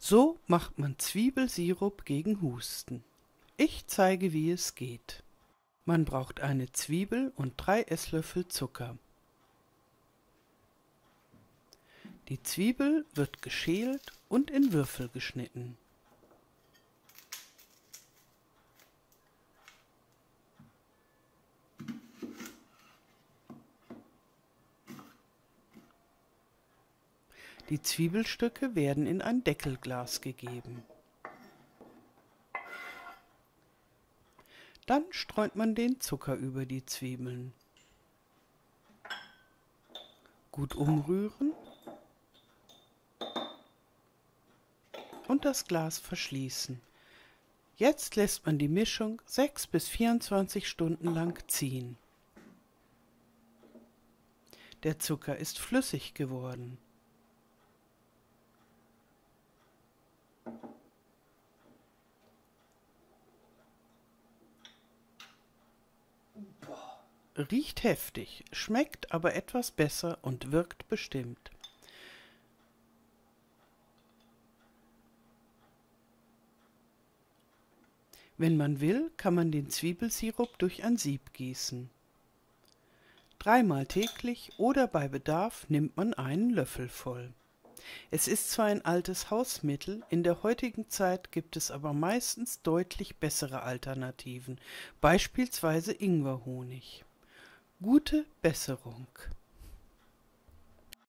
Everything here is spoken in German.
So macht man Zwiebelsirup gegen Husten. Ich zeige, wie es geht. Man braucht eine Zwiebel und 3 Esslöffel Zucker. Die Zwiebel wird geschält und in Würfel geschnitten. Die Zwiebelstücke werden in ein Deckelglas gegeben. Dann streut man den Zucker über die Zwiebeln. Gut umrühren und das Glas verschließen. Jetzt lässt man die Mischung 6 bis 24 Stunden lang ziehen. Der Zucker ist flüssig geworden. Riecht heftig, schmeckt aber etwas besser und wirkt bestimmt. Wenn man will, kann man den Zwiebelsirup durch ein Sieb gießen. 3-mal täglich oder bei Bedarf nimmt man einen Löffel voll. Es ist zwar ein altes Hausmittel, in der heutigen Zeit gibt es aber meistens deutlich bessere Alternativen, beispielsweise Ingwerhonig. Gute Besserung!